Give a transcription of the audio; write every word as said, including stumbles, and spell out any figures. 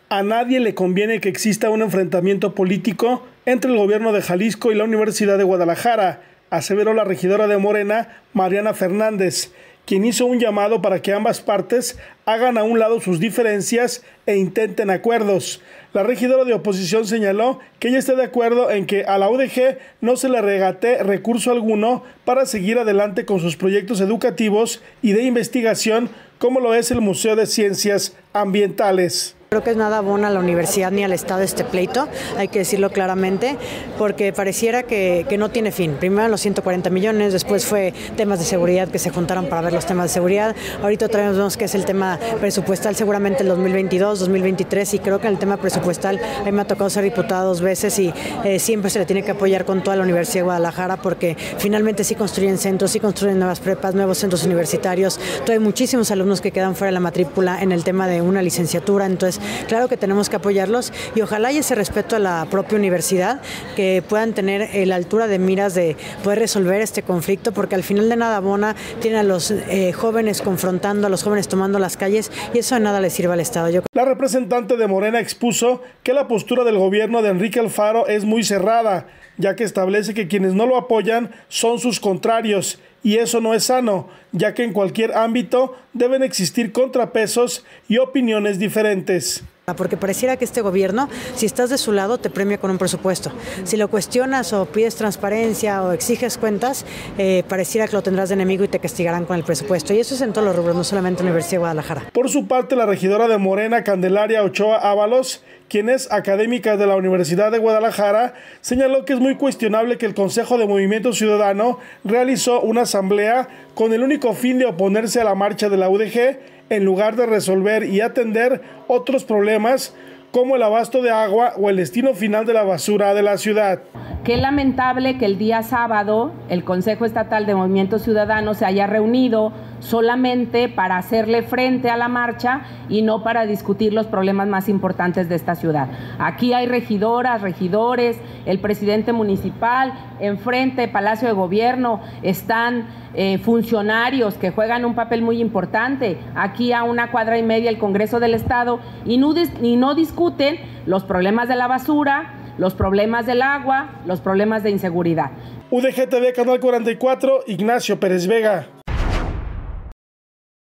A nadie le conviene que exista un enfrentamiento político entre el gobierno de Jalisco y la Universidad de Guadalajara, aseveró la regidora de Morena, Mariana Fernández, quien hizo un llamado para que ambas partes hagan a un lado sus diferencias e intenten acuerdos. La regidora de oposición señaló que ella está de acuerdo en que a la U D G no se le regatee recurso alguno para seguir adelante con sus proyectos educativos y de investigación, como lo es el Museo de Ciencias Ambientales. Creo que es nada bueno a la universidad ni al Estado este pleito, hay que decirlo claramente, porque pareciera que, que no tiene fin. Primero los ciento cuarenta millones, después fue temas de seguridad que se juntaron para ver los temas de seguridad. Ahorita otra vez vemos que es el tema presupuestal, seguramente el dos mil veintidós, dos mil veintitrés, y creo que en el tema presupuestal a mí me ha tocado ser diputada dos veces y eh, siempre se le tiene que apoyar con toda la Universidad de Guadalajara, porque finalmente sí construyen centros, sí construyen nuevas prepas, nuevos centros universitarios. Entonces, hay muchísimos alumnos que quedan fuera de la matrícula en el tema de una licenciatura, entonces claro que tenemos que apoyarlos y ojalá haya ese respeto a la propia universidad, que puedan tener eh, la altura de miras de poder resolver este conflicto, porque al final de nada abona, tienen a los eh, jóvenes confrontando, a los jóvenes tomando las calles, y eso de nada le sirve al Estado. Yo... La representante de Morena expuso que la postura del gobierno de Enrique Alfaro es muy cerrada, ya que establece que quienes no lo apoyan son sus contrarios, y eso no es sano, ya que en cualquier ámbito deben existir contrapesos y opiniones diferentes. Porque pareciera que este gobierno, si estás de su lado, te premia con un presupuesto. Si lo cuestionas o pides transparencia o exiges cuentas, eh, pareciera que lo tendrás de enemigo y te castigarán con el presupuesto. Y eso es en todos los rubros, no solamente en la Universidad de Guadalajara. Por su parte, la regidora de Morena, Candelaria Ochoa Ábalos, quien es académica de la Universidad de Guadalajara, señaló que es muy cuestionable que el Consejo de Movimiento Ciudadano realizó una asamblea con el único fin de oponerse a la marcha de la U D G, en lugar de resolver y atender otros problemas como el abasto de agua o el destino final de la basura de la ciudad. Qué lamentable que el día sábado el Consejo Estatal de Movimiento Ciudadano se haya reunido solamente para hacerle frente a la marcha y no para discutir los problemas más importantes de esta ciudad. Aquí hay regidoras, regidores, el presidente municipal, enfrente Palacio de Gobierno están eh, funcionarios que juegan un papel muy importante. Aquí a una cuadra y media el Congreso del Estado y no, y no discuten los problemas de la basura, los problemas del agua, los problemas de inseguridad. U D G T V, Canal cuarenta y cuatro, Ignacio Pérez Vega.